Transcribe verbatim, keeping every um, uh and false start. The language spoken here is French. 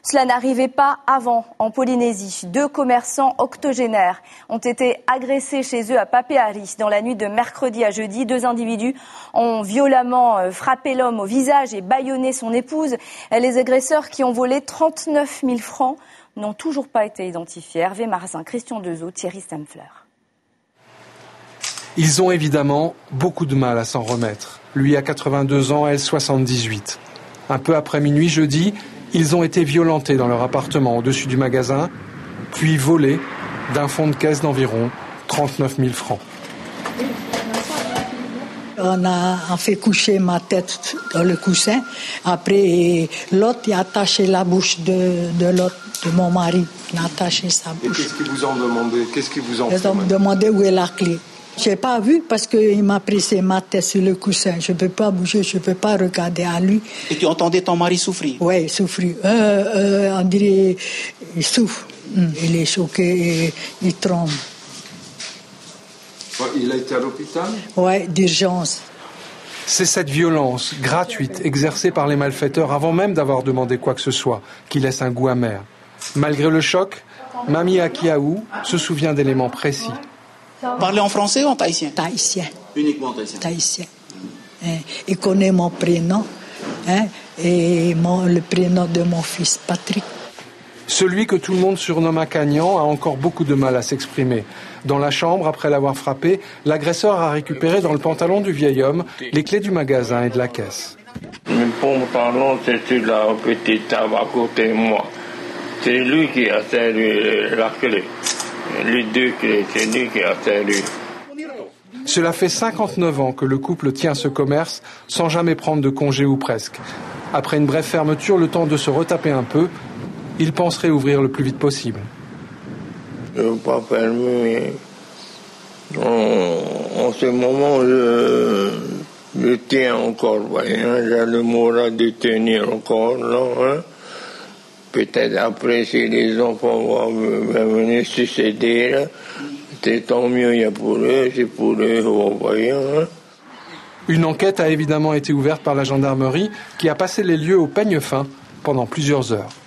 Cela n'arrivait pas avant en Polynésie. Deux commerçants octogénaires ont été agressés chez eux à Papeari dans la nuit de mercredi à jeudi. Deux individus ont violemment frappé l'homme au visage et bâillonné son épouse. Les agresseurs qui ont volé trente-neuf mille francs n'ont toujours pas été identifiés. Hervé Marzin, Christian Dezo, Thierry Stemfler. Ils ont évidemment beaucoup de mal à s'en remettre. Lui a quatre-vingt-deux ans, elle soixante-dix-huit. Un peu après minuit jeudi, ils ont été violentés dans leur appartement au-dessus du magasin, puis volés d'un fonds de caisse d'environ trente-neuf mille francs. On a, on fait coucher ma tête dans le coussin. Après, l'autre il a attaché la bouche de, de l'autre, de mon mari. Il a attaché sa bouche. Et qu'est-ce qu'ils vous ont demandé? Qu'est-ce qu'ils vous ont Ils ont demandé où est la clé. Je n'ai pas vu parce qu'il m'a pressé ma tête sur le coussin. Je ne peux pas bouger, je ne peux pas regarder à lui. Et tu entendais ton mari souffrir? Oui, souffrir. Euh, euh, on dirait il souffre. Il est choqué et il tremble. Il a été à l'hôpital? Oui, d'urgence. C'est cette violence gratuite exercée par les malfaiteurs avant même d'avoir demandé quoi que ce soit qui laisse un goût amer. Malgré le choc, Mamie Akiaou se souvient d'éléments précis. Parler en français ou en tahitien? Tahitien. Uniquement tahitien. Tahitien. Hein, il connaît mon prénom hein, et mon, le prénom de mon fils, Patrick. Celui que tout le monde surnomme Akagnan a encore beaucoup de mal à s'exprimer. Dans la chambre, après l'avoir frappé, l'agresseur a récupéré dans le pantalon du vieil homme les clés du magasin et de la caisse. Mon pantalon, c'est la petite table à côté de moi. C'est lui qui a servi la clé. Les deux clés, c'est lui qui a servi. Cela fait cinquante-neuf ans que le couple tient ce commerce sans jamais prendre de congé ou presque. Après une brève fermeture, le temps de se retaper un peu, il pense réouvrir le plus vite possible. Je ne veux pas fermer, mais en, en ce moment, je, je tiens encore. Voyez, hein, j'ai le moral de tenir encore là. Hein. Peut-être après, si les enfants vont venir succéder, là, c'est tant mieux, il y a pour eux, c'est pour eux, voyez. Hein. Une enquête a évidemment été ouverte par la gendarmerie qui a passé les lieux au peigne fin pendant plusieurs heures.